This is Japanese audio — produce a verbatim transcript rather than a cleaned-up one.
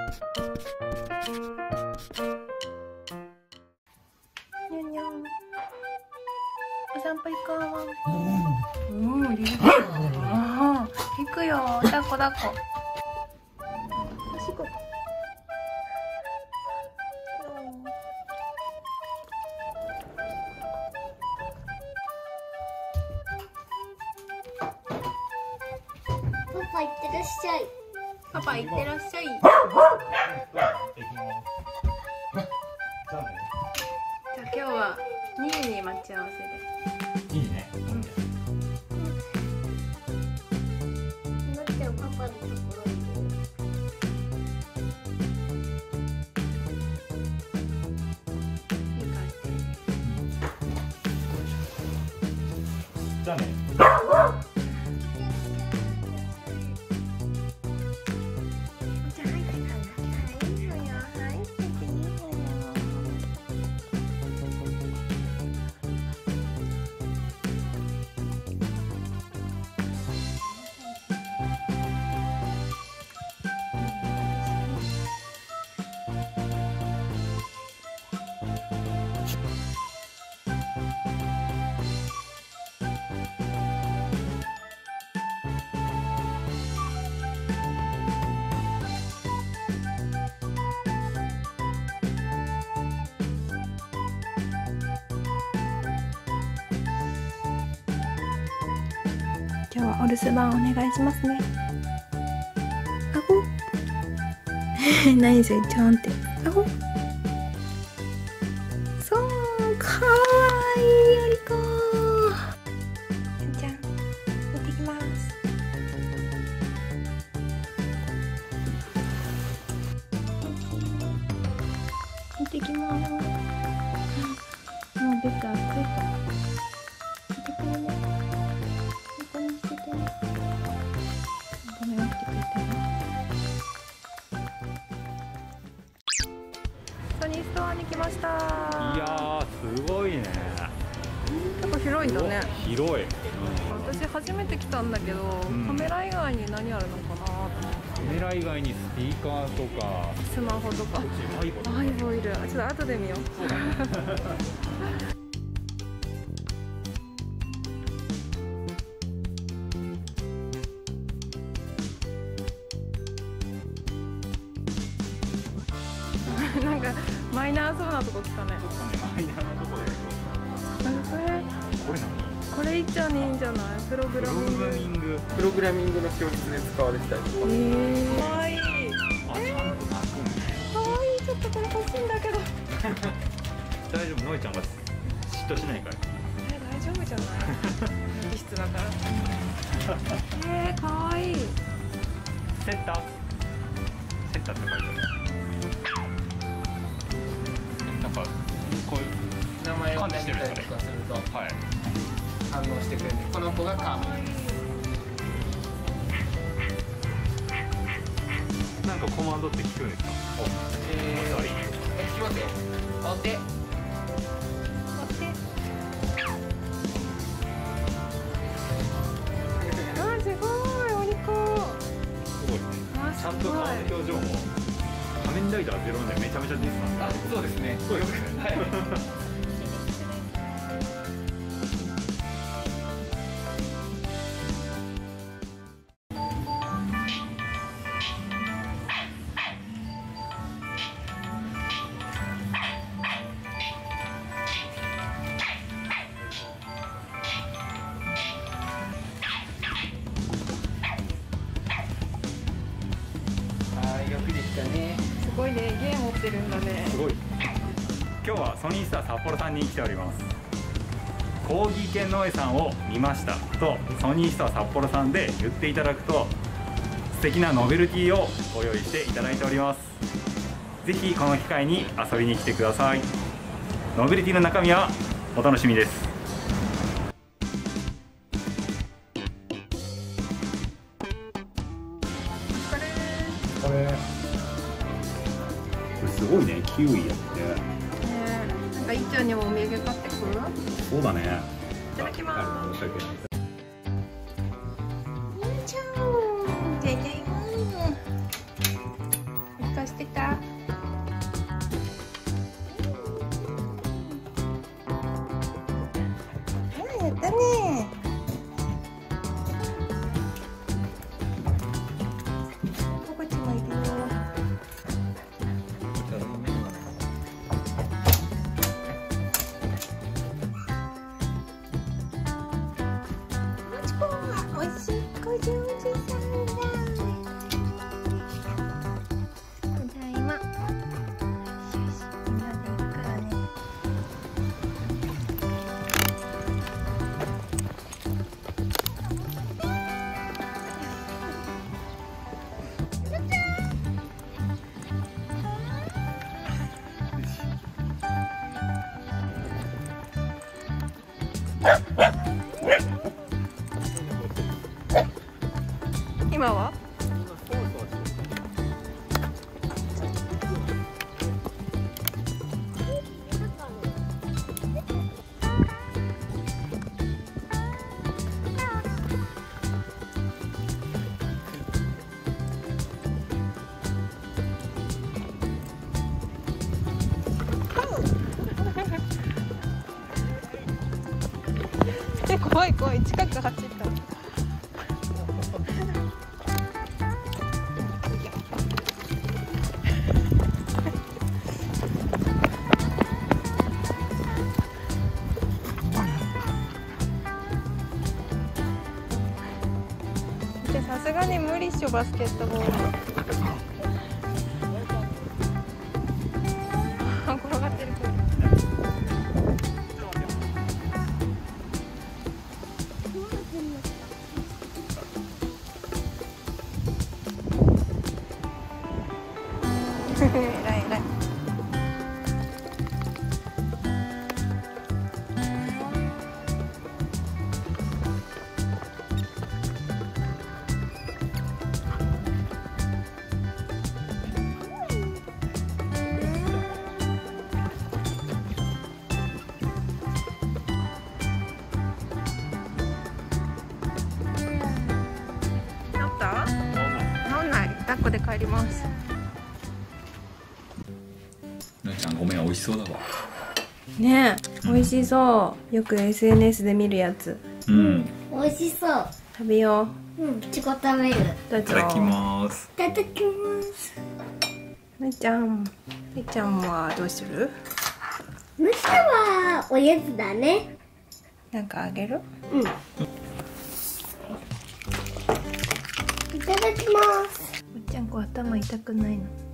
にょんにょん。お散歩行こう。うん、リリコ。ああ、行くよ。抱っこ抱っこ。おしっこ。 パパ行ってらっしゃい。 パパ行ってらっしゃい。じゃあ今日はにじに待ち合わせで。 いいね。 なっちゃんパパのところに。 じゃあね。 今日はお留守番お願いしますね。あご何それちょんってあごそうかわいいよりこちゃん行ってきます。行ってきます。もうベッド暑いから行ってくるね。ソニーストアに来ました。 いやーすごいね。 結構広いんだね。 広い。 私初めて来たんだけど、うん、カメラ以外に何あるのかなと思って。 カメラ以外にスピーカーとかスマホとかアイボいる。ちょっと後で見よう。そうだね。なんかマイナーそうなとこ来たね。 マイナーなとこで。 これこれ何？ これいっちゃんにいいんじゃない？プログラミング。 プログラミングの教室で使われてたりとか。 えー、かわいい。 あ、ちゃんと鳴くんね。 かわいい。ちょっとこれ欲しいんだけど。 大丈夫、のえちゃんが嫉妬しないから。 え、大丈夫じゃない？技術だから。えー、かわいい。 セッター。セッターって書いてある。なんかこういう名前を出したりとかすると、はい、反応してくれる。この子がカーミンです。 なんかコマンドって聞くんですか？ えー、聞きますよ。お手。 あ、すごい、お利口。 すごいね。ちゃんと顔の表情も仮面ライダーゼロでめちゃめちゃディスなんだ。 あ、そうですね。そうですね。はい。よくできたね。 すごいね、ゲーム持ってるんだね。 すごい。今日はソニースター札幌さんに来ております。コーギー犬のえさんを見ましたとソニースター札幌さんで言っていただくと素敵なノベルティをご用意していただいております。ぜひこの機会に遊びに来てください。ノベルティの中身はお楽しみです。これこれすごいね、キウイやって。 ねえ、なんかいっちゃんにもお土産買ってくる？ そうだね。 いただきます。 申し訳ない。 じゃじゃん。一回かしてた？やったね。ポコチもいるよ。もちこはおいしい子上手さんだ。ただいま。よしよし、みんなで行くからね。今は？え、怖い怖い、近く走った。さすがに無理っしょ、バスケットボール。あ、転がってる。えらいえらい。なった？治んない。抱っこで帰ります。 なちゃんごめん、美味しそうだわ。 ねえ、美味しそう。よく エスエヌエス で見るやつ。 うん。 美味しそう。 食べようん、チコ食べる。 う。どうぞ。 いただきます。 いただきます。 めいちゃん、めいちゃんはどうする？ むしはおやつだね。 なんかあげる？ うん。いただきます。 めいちゃんこう頭痛くないの？